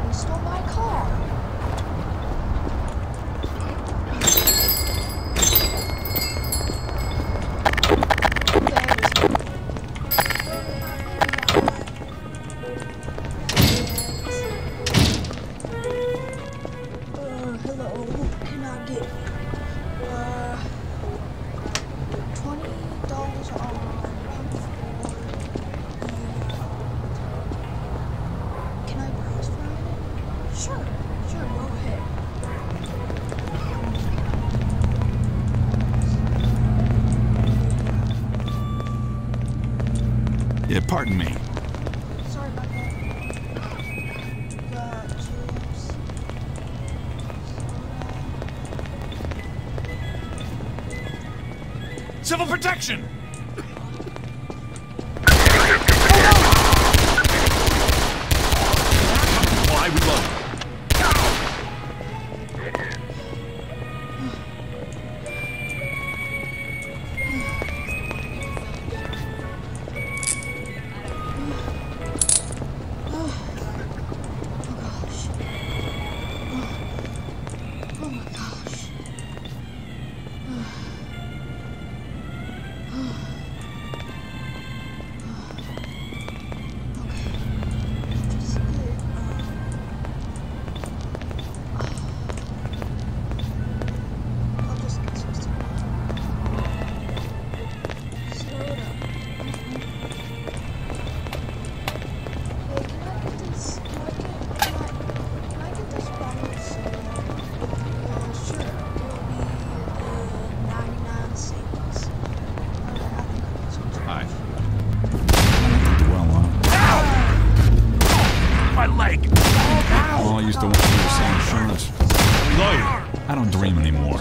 Somebody stole my car. Hello, can I get $20 on can I browse for it? Sure, go ahead. Yeah, pardon me. Sorry about that. Civil protection! Why we love you. Oh my gosh. Well, I used to want to sell insurance. Reload! I don't dream anymore.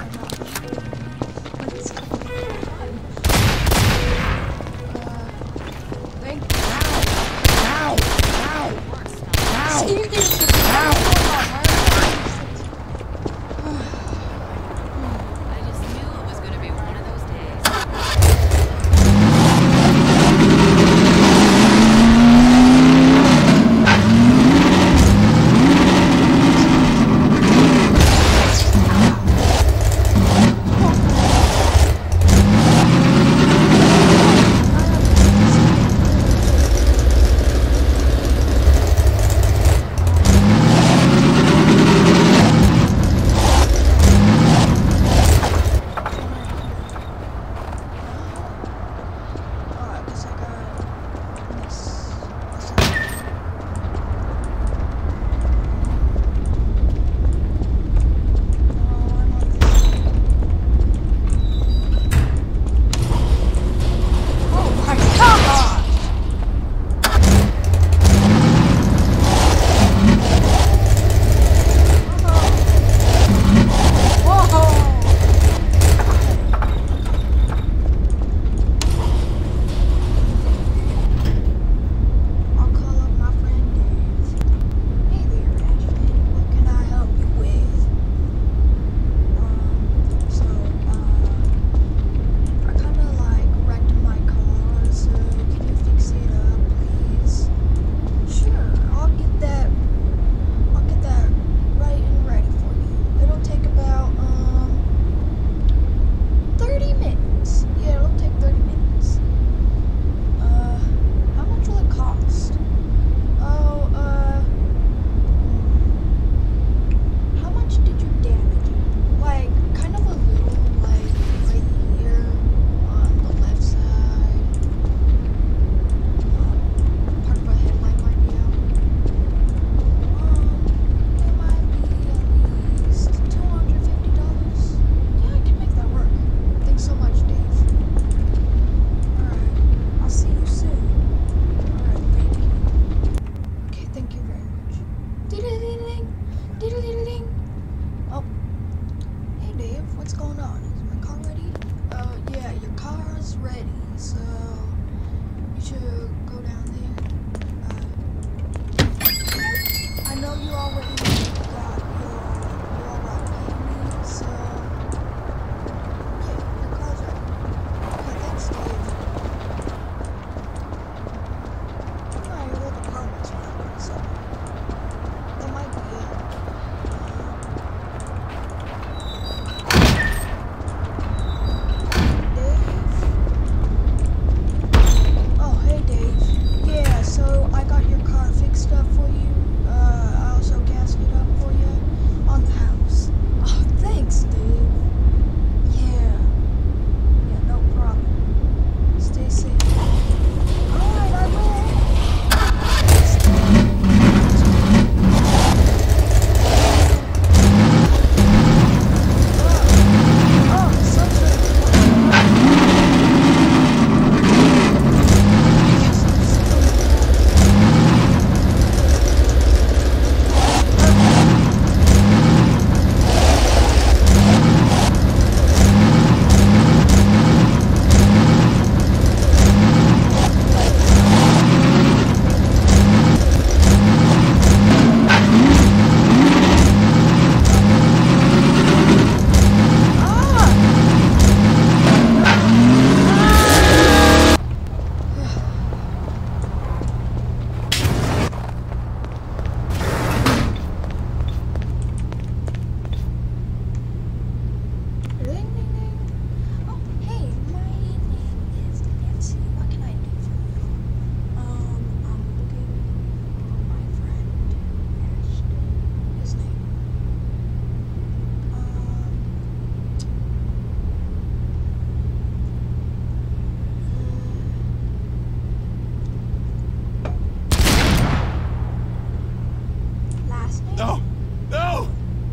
last name? No! No!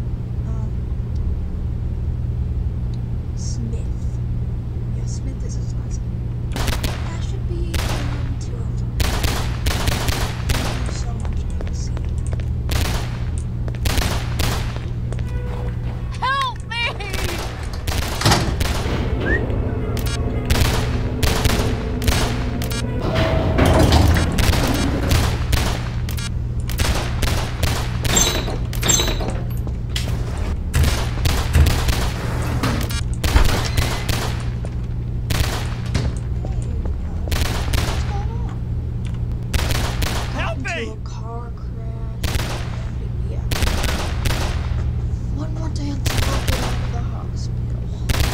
Smith. Yeah, Smith is his last name. That should be 2 of them. Thank you so much, Casey. Help me! A car crash. Yeah. One more day until I get out of the hospital.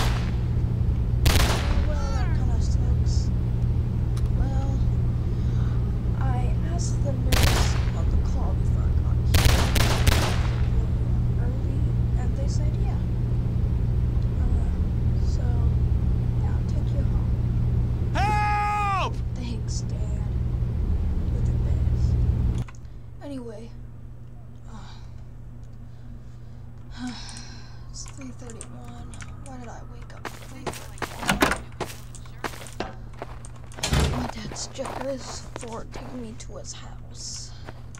Well, that kind of sucks. Well, I asked the nurse about the call before I got here early, and they said yeah. So yeah, I'll take you home. Help! Thanks, Dad. You're the best. Anyway, it's 3:31. Why did I wake up at 3:31? My dad's Jekyll is for taking me to his house.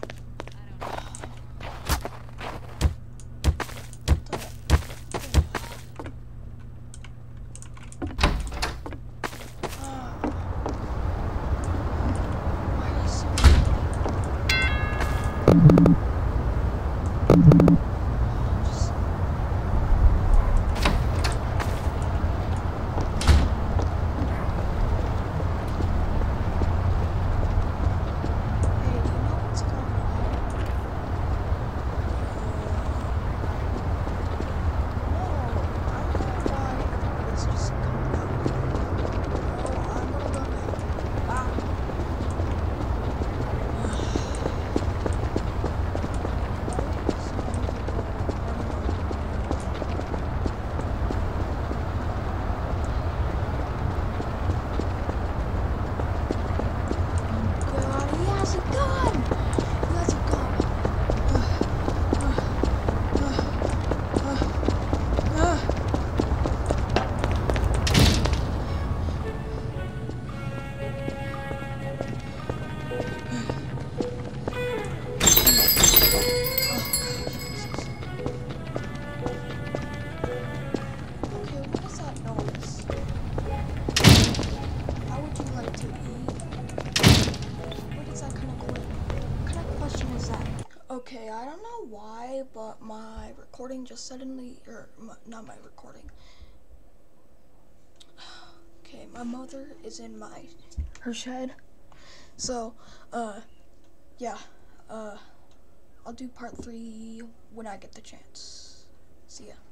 Why is so just hey, do you know what's going on? No, I don't know why everybody's just coming out. No, I'm gonna go now. God, he has a gun! He has a gun. Okay, what is that noise? How would you like to eat? What is that kind of question is that? Okay, I don't know why, but my recording just suddenly, not my recording. Okay, my mother is in her shed. So, yeah, I'll do part 3 when I get the chance. See ya.